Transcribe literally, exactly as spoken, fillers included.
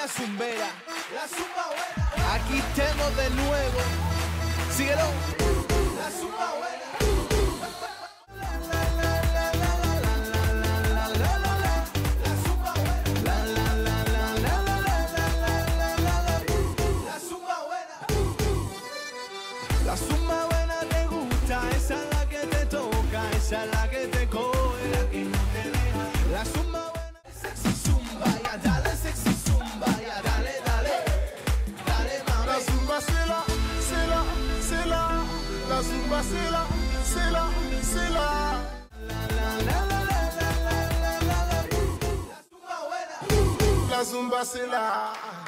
buena zumbera. La zumba buena. Aquí estamos de nuevo. Síguelo. La zumba buena. La zumba buena te gusta, esa es la que te toca, esa es la que te coge, la que no te deja. La zumba buena, sexy zumba, ya dale sexy zumba, ya dale, dale, dale mami. La zumba c'est là, c'est là, c'est là. La zumba c'est là, c'est là, c'est là. La la la la la la la la la. La zumba buena. La zumba c'est là.